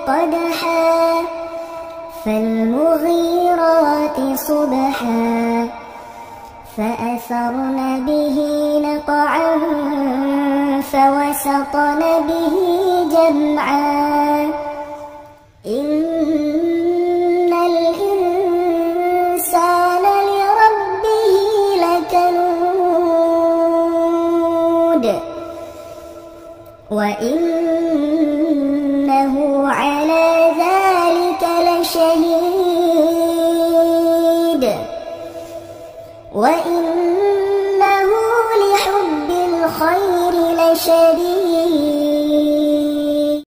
قدحا فالمغيرات صبحا فأثرن به نقعا فوسطن به جمعا إن الإنسان لربه لكنود وإن